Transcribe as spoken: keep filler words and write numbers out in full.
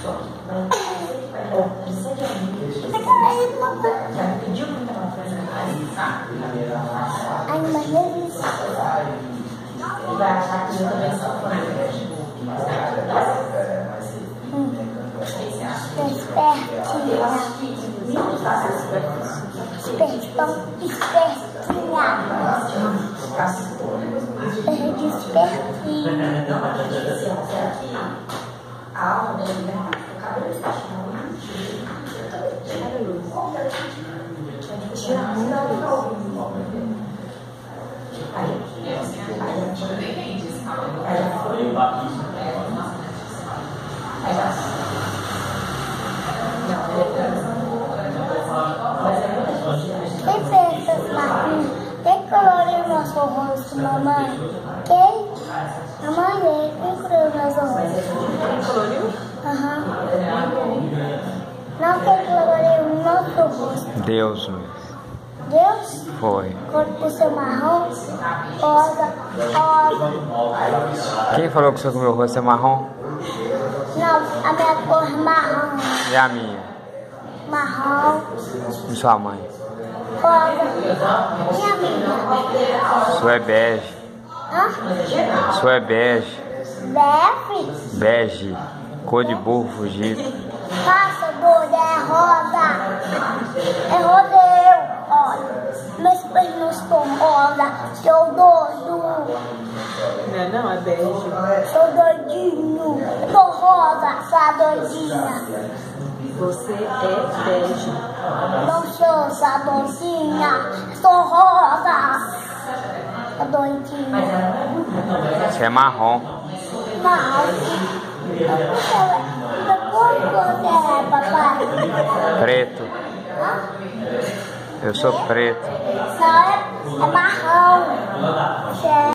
Anh mà nhớ đi. Vai achar que eu também sou fã. Espertinha. Espertão, espertinha. Espertinha. A alma dele, né? O cabelo de tira muito. Aí, aí já quem fez essas marquinhas? Quem coloriu nosso rosto, mamãe? Quem? Mamãe, quem coloriu nosso rosto? Quem coloriu? Aham. Não, quem coloriu nosso rosto? Deus. Deus? Foi. Cor do seu marrom, rosa, rosa. Quem falou que o meu rosto é marrom? Não, a minha cor é marrom. E a minha? Marrom, E sua mãe? rosa. E a minha? Sua é bege. Hã? Sua é bege. Bebe? Bege. Cor de burro fugido. Passa, doida, é rosa. É rodeio. Olha, meus pernas estão rosa. Sou doido. Não, não, é bege. Sou doidinho. Sou rosa, sou doidinha. Você é bege. Não sou sua doidinha. Sou rosa. Sou doidinha. Você é marrom. Não. Depois você é, papai. Preto. Hã? Eu sou preto. Não, é, é marrom. Você é